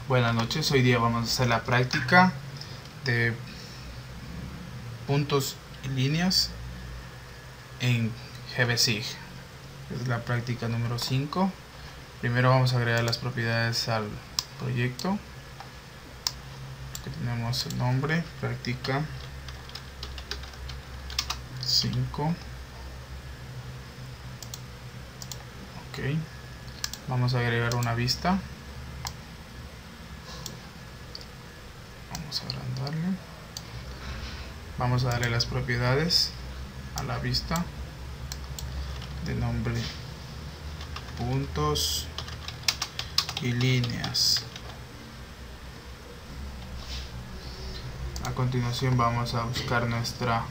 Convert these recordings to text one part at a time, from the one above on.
Buenas noches, hoy día vamos a hacer la práctica de puntos y líneas en GBSIG. Es la práctica número 5. Primero vamos a agregar las propiedades al proyecto. Aquí tenemos el nombre, práctica 5. Ok, vamos a agregar una vista. Vamos a agrandarle. Vamos a darle las propiedades a la vista de nombre, puntos y líneas. A continuación vamos a buscar nuestra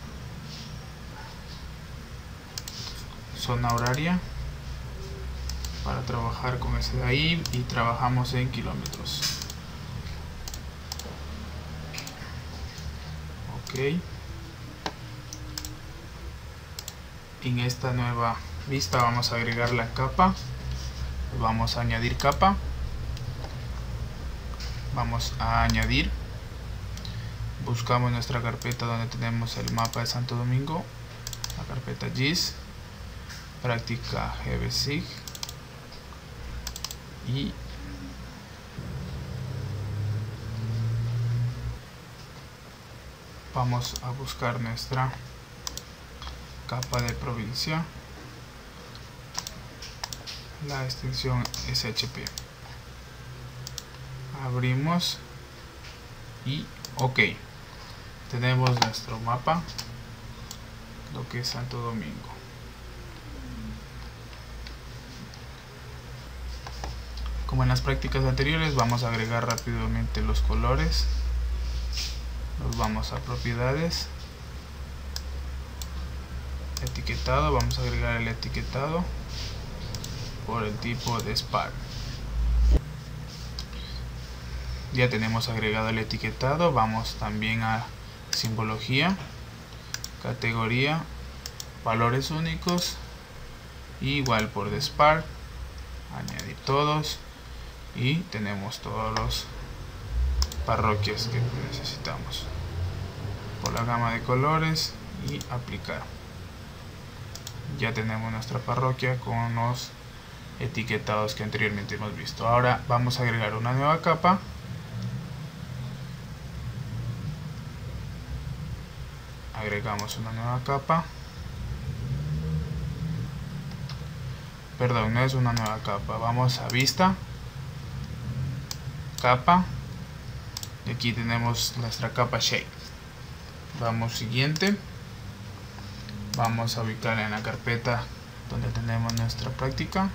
zona horaria para trabajar con ese de ahí y trabajamos en kilómetros. Ok. En esta nueva vista vamos a agregar la capa. Vamos a añadir capa. Vamos a añadir. Buscamos nuestra carpeta donde tenemos el mapa de Santo Domingo. La carpeta GIS. Práctica GBSIG. Y vamos a buscar nuestra capa de provincia, la extensión SHP. Abrimos y ok, tenemos nuestro mapa, lo que es Santo Domingo. Como en las prácticas anteriores, vamos a agregar rápidamente los colores. Nos vamos a propiedades, etiquetado, vamos a agregar el etiquetado por el tipo de Spark. Ya tenemos agregado el etiquetado. Vamos también a simbología, categoría, valores únicos, igual por de Spark, añadir todos y tenemos todos los parroquias que necesitamos por la gama de colores y aplicar. Ya tenemos nuestra parroquia con los etiquetados que anteriormente hemos visto. Ahora vamos a agregar una nueva capa. Agregamos una nueva capa. Perdón, no es una nueva capa. Vamos a vista, capa, y aquí tenemos nuestra capa shape. Vamos siguiente. Vamos a ubicarla en la carpeta donde tenemos nuestra práctica.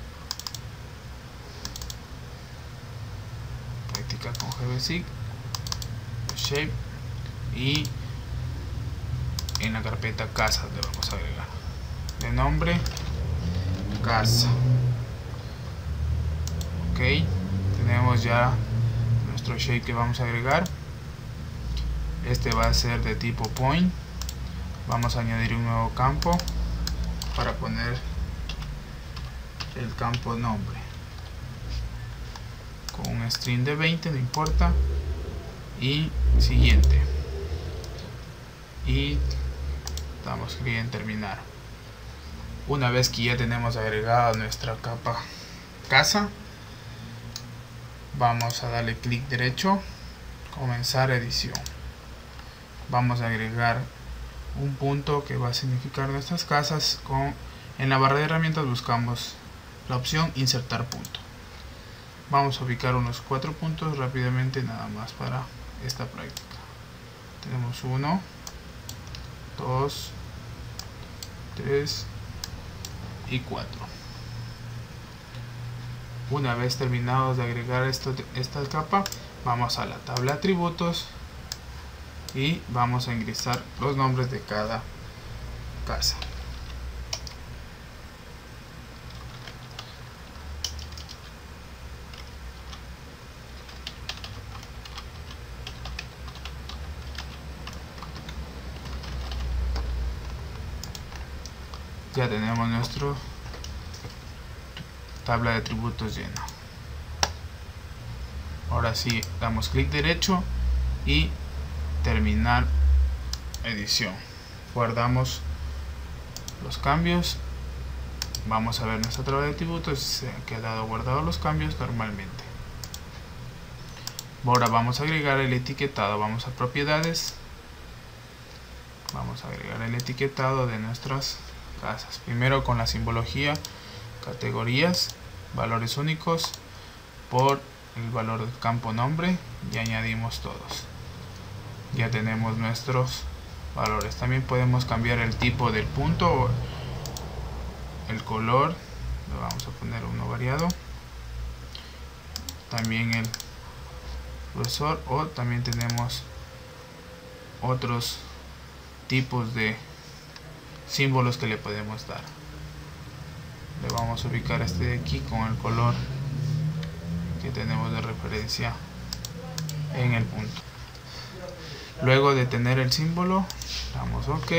Práctica con GBSIG, shape, y en la carpeta casa le vamos a agregar de nombre casa. Ok, tenemos ya nuestro shape que vamos a agregar. Este va a ser de tipo point. Vamos a añadir un nuevo campo para poner el campo nombre con un string de 20, no importa, y siguiente, y damos clic en terminar. Una vez que ya tenemos agregada nuestra capa casa, vamos a darle clic derecho, comenzar edición. Vamos a agregar un punto que va a significar nuestras casas. En la barra de herramientas buscamos la opción insertar punto. Vamos a ubicar unos 4 puntos rápidamente, nada más para esta práctica. Tenemos 1, 2, 3 y 4. Una vez terminados de agregar esta capa, vamos a la tabla de atributos y vamos a ingresar los nombres de cada casa. Ya tenemos nuestro tabla de atributos llena. Ahora sí, damos clic derecho y terminar edición. Guardamos los cambios. Vamos a ver nuestra tabla de atributos. Se han quedado guardados los cambios normalmente. Ahora vamos a agregar el etiquetado. Vamos a propiedades. Vamos a agregar el etiquetado de nuestras casas. Primero con la simbología, categorías, valores únicos por el valor del campo nombre y añadimos todos. Ya tenemos nuestros valores. También podemos cambiar el tipo del punto, el color, le vamos a poner uno variado, también el cursor, o también tenemos otros tipos de símbolos que le podemos dar. Le vamos a ubicar este de aquí con el color que tenemos de referencia en el punto. Luego de tener el símbolo, damos OK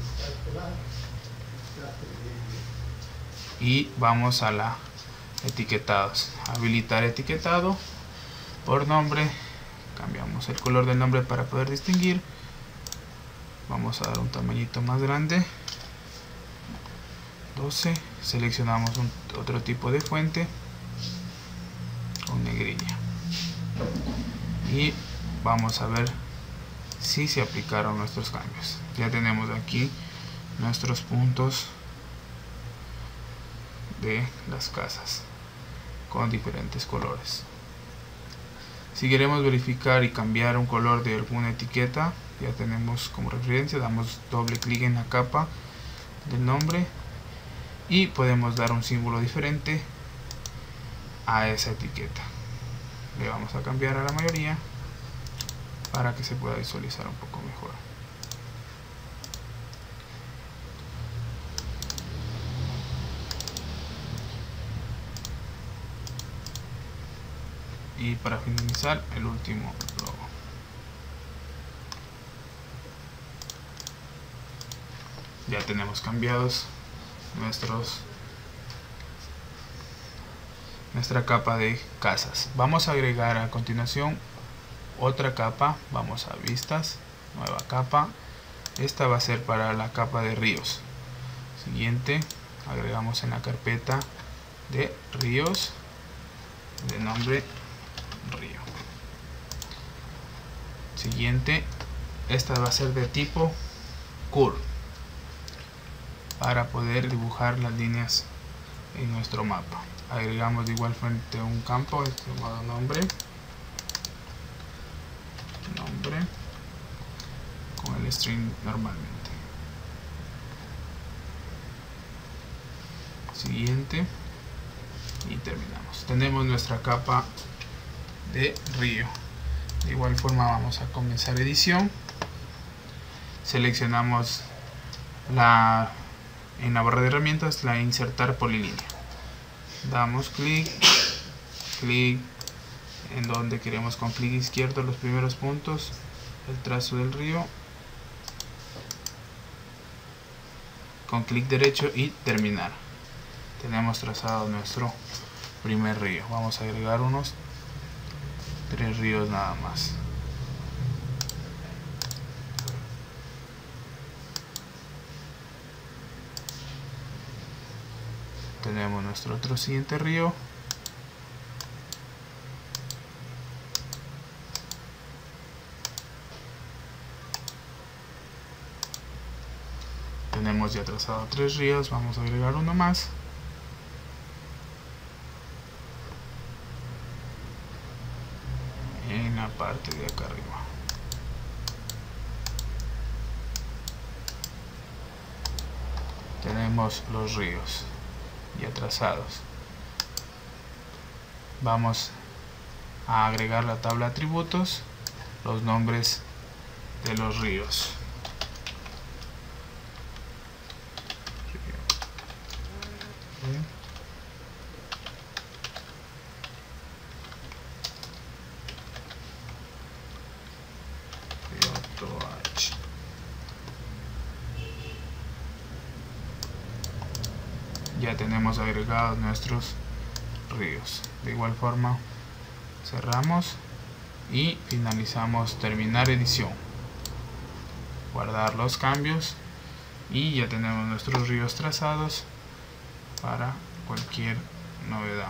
y vamos a la etiquetados. Habilitar etiquetado por nombre. Cambiamos el color del nombre para poder distinguir. Vamos a dar un tamañito más grande, 12. Seleccionamos otro tipo de fuente con negrilla y vamos a ver si se aplicaron nuestros cambios. Ya tenemos aquí nuestros puntos de las casas con diferentes colores. Si queremos verificar y cambiar un color de alguna etiqueta, ya tenemos como referencia, damos doble clic en la capa del nombre y podemos dar un símbolo diferente a esa etiqueta. Le vamos a cambiar a la mayoría para que se pueda visualizar un poco mejor. Y para finalizar, el último logo. Ya tenemos cambiados nuestra capa de casas. Vamos a agregar a continuación otra capa. Vamos a vistas, nueva capa. Esta va a ser para la capa de ríos. Siguiente, agregamos en la carpeta de ríos, de nombre río. Siguiente, esta va a ser de tipo curve para poder dibujar las líneas en nuestro mapa. Agregamos de igual fuente un campo llamado nombre con el string normalmente. Siguiente y terminamos. Tenemos nuestra capa de río. De igual forma vamos a comenzar edición. Seleccionamos en la barra de herramientas la insertar polilínea. Damos clic en donde queremos con clic izquierdo los primeros puntos, el trazo del río, con clic derecho y terminar. Tenemos trazado nuestro primer río. Vamos a agregar unos 3 ríos nada más. Tenemos nuestro otro siguiente río. Tenemos ya trazado 3 ríos. Vamos a agregar uno más. En la parte de acá arriba. Tenemos los ríos ya trazados. Vamos a agregar la tabla de atributos, los nombres de los ríos. Ya tenemos agregados nuestros ríos. De igual forma cerramos y finalizamos terminar edición, guardar los cambios y ya tenemos nuestros ríos trazados para cualquier novedad.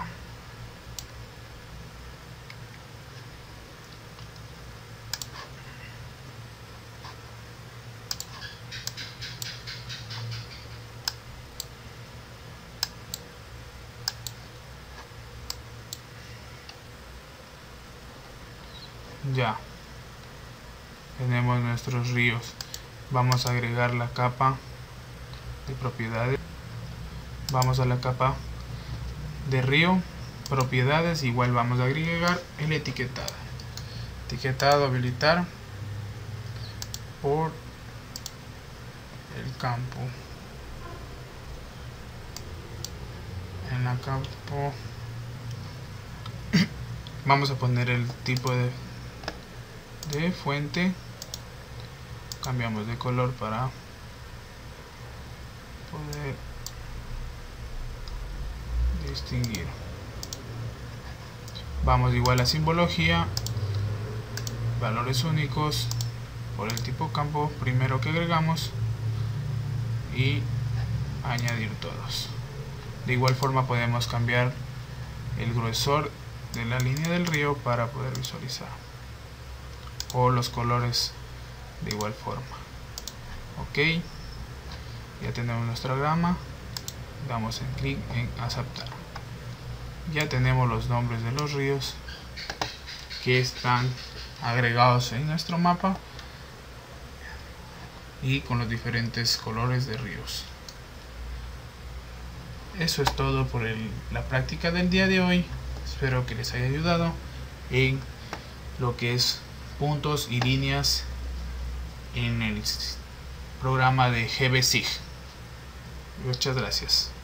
Ya tenemos nuestros ríos. Vamos a agregar la capa de propiedades. Vamos a la capa de río, propiedades, igual vamos a agregar el etiquetado. Etiquetado, habilitar por el campo. En la campo vamos a poner el tipo de fuente, cambiamos de color para poder distinguir. Vamos igual a simbología, valores únicos, por el tipo campo primero que agregamos y añadir todos. De igual forma podemos cambiar el gruesor de la línea del río para poder visualizar, o los colores de igual forma. Ok, ya tenemos nuestra gama, damos en clic en aceptar. Ya tenemos los nombres de los ríos que están agregados en nuestro mapa y con los diferentes colores de ríos. Eso es todo por la práctica del día de hoy. Espero que les haya ayudado en lo que es puntos y líneas en el programa de GBSig. Muchas gracias.